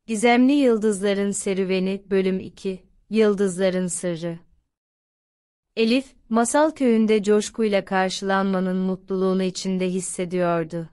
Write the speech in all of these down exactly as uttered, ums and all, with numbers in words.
Gizemli Yıldızların Serüveni Bölüm iki Yıldızların Sırrı. Elif, masal köyünde coşkuyla karşılanmanın mutluluğunu içinde hissediyordu.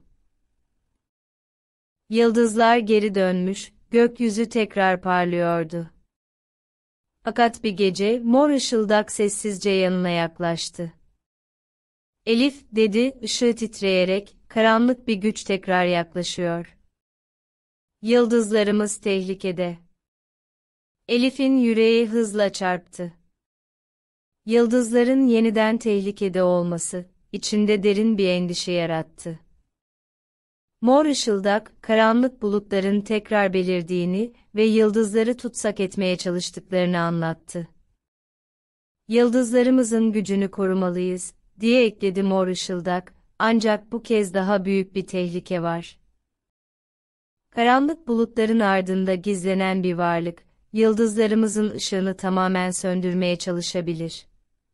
Yıldızlar geri dönmüş, gökyüzü tekrar parlıyordu. Fakat bir gece mor ışıldak sessizce yanına yaklaştı. Elif, dedi, ışığı titreyerek, karanlık bir güç tekrar yaklaşıyor. Yıldızlarımız tehlikede. Elif'in yüreği hızla çarptı. Yıldızların yeniden tehlikede olması, içinde derin bir endişe yarattı. Mor ışıldak, karanlık bulutların tekrar belirdiğini ve yıldızları tutsak etmeye çalıştıklarını anlattı. Yıldızlarımızın gücünü korumalıyız, diye ekledi mor ışıldak, ancak bu kez daha büyük bir tehlike var. Karanlık bulutların ardında gizlenen bir varlık, yıldızlarımızın ışığını tamamen söndürmeye çalışabilir.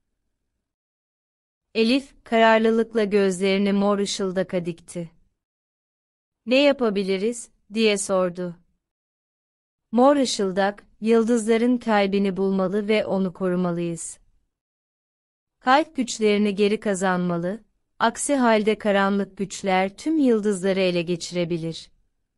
Elif, kararlılıkla gözlerini mor ışıldaka dikti. "Ne yapabiliriz?" diye sordu. Mor ışıldak, yıldızların kalbini bulmalı ve onu korumalıyız. Kalp güçlerini geri kazanmalı, aksi halde karanlık güçler tüm yıldızları ele geçirebilir.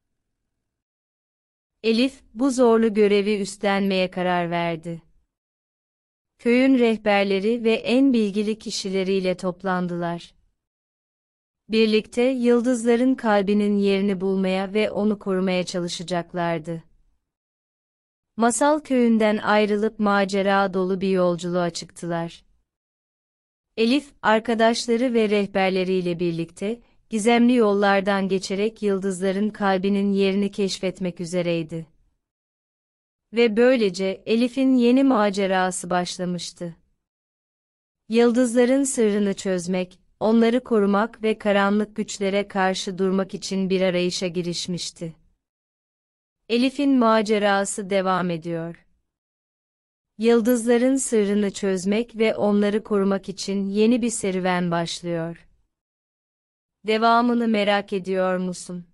Elif, bu zorlu görevi üstlenmeye karar verdi. Köyün rehberleri ve en bilgili kişileriyle toplandılar. Birlikte yıldızların kalbinin yerini bulmaya ve onu korumaya çalışacaklardı. Masal köyünden ayrılıp macera dolu bir yolculuğa çıktılar. Elif, arkadaşları ve rehberleriyle birlikte, gizemli yollardan geçerek yıldızların kalbinin yerini keşfetmek üzereydi. Ve böylece Elif'in yeni macerası başlamıştı. Yıldızların sırrını çözmek, onları korumak ve karanlık güçlere karşı durmak için bir arayışa girişmişti. Elif'in macerası devam ediyor. Yıldızların sırrını çözmek ve onları korumak için yeni bir serüven başlıyor. Devamını merak ediyor musun?